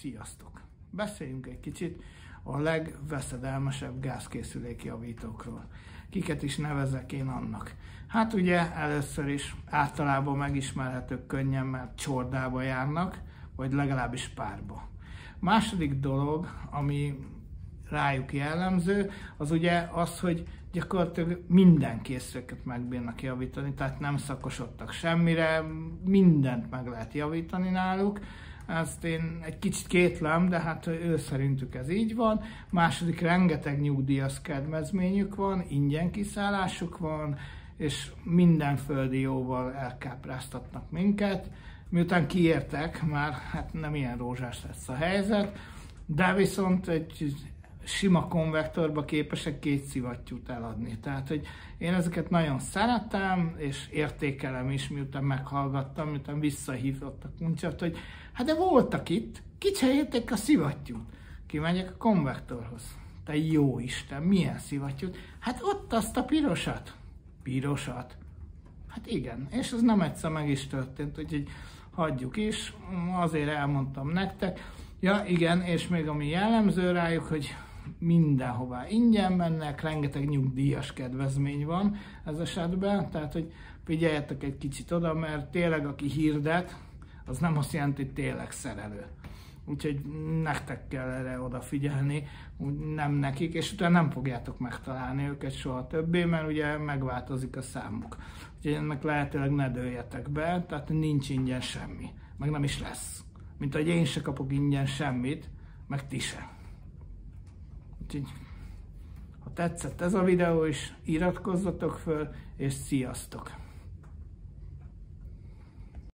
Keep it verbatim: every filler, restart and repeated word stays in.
Sziasztok! Beszéljünk egy kicsit a legveszedelmesebb gázkészülékjavítókról. Kiket is nevezek én annak? Hát ugye először is általában megismerhetők könnyen, mert csordába járnak, vagy legalábbis párba. Második dolog, ami rájuk jellemző, az ugye az, hogy gyakorlatilag minden készüléket megbírnak javítani, tehát nem szakosodtak semmire, mindent meg lehet javítani náluk. Ezt én egy kicsit kétlem, de hát ő szerintük ez így van. Második, rengeteg nyugdíjas kedvezményük van, ingyen kiszállásuk van, és minden földi jóval elkápráztatnak minket. Miután kiértek, már hát nem ilyen rózsás lesz a helyzet, de viszont egy sima konvektorba képesek két szivattyút eladni. Tehát, hogy én ezeket nagyon szeretem, és értékelem is, miután meghallgattam, miután visszahívott a kuncsot, hogy hát de voltak itt, kicserélték a szivattyút. Kimegyek a konvektorhoz. Te jó Isten, milyen szivattyút? Hát ott azt a pirosat. Pirosat? Hát igen, és ez nem egyszer meg is történt, úgyhogy hagyjuk is, azért elmondtam nektek. Ja igen, és még ami jellemző rájuk, hogy mindenhová ingyen mennek, rengeteg nyugdíjas kedvezmény van ez esetben, tehát hogy figyeljetek egy kicsit oda, mert tényleg aki hirdet, az nem azt jelenti, hogy tényleg szerelő. Úgyhogy nektek kell erre odafigyelni, nem nekik, és utána nem fogjátok megtalálni őket soha többé, mert ugye megváltozik a számuk. Úgyhogy ennek lehetőleg ne dőljetek be, tehát nincs ingyen semmi, meg nem is lesz. Mint ahogy én se kapok ingyen semmit, meg ti se. Úgyhogy, ha tetszett ez a videó is, iratkozzatok föl, és sziasztok!